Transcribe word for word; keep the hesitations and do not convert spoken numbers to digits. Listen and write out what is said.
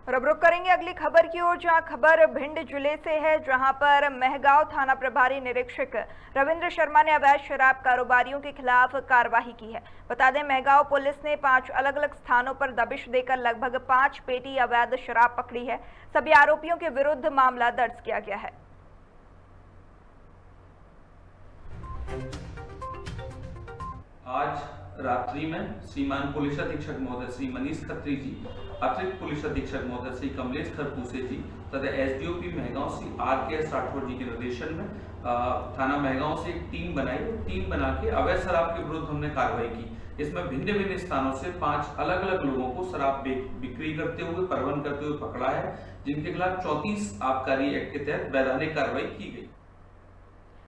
और अब रुक करेंगे अगली खबर की ओर, जहां खबर भिंड जिले से है, जहां पर मेहगांव थाना प्रभारी निरीक्षक रविंद्र शर्मा ने अवैध शराब कारोबारियों के खिलाफ कार्रवाई की है। बता दें, मेहगांव पुलिस ने पांच अलग अलग स्थानों पर दबिश देकर लगभग पांच पेटी अवैध शराब पकड़ी है। सभी आरोपियों के विरुद्ध मामला दर्ज किया गया है। आज रात्रि में श्रीमान पुलिस अधीक्षक महोदय श्री मनीष खत्री जी, अतिरिक्त पुलिस अधीक्षक महोदय श्री कमलेश खरपूसे जी तथा SDOP Mehgaon Shri R K S Rathore ji के निर्देशन में थाना मेहगांव से एक टीम बनाई। टीम बना के अवैध शराब के विरुद्ध हमने कार्रवाई की। इसमें भिन्न भिन्न स्थानों से पांच अलग अलग लोगों को शराब बिक्री करते हुए, परिवहन करते हुए पकड़ा है, जिनके खिलाफ चौंतीस आबकारी एक्ट के तहत वैधानिक कार्रवाई की गई।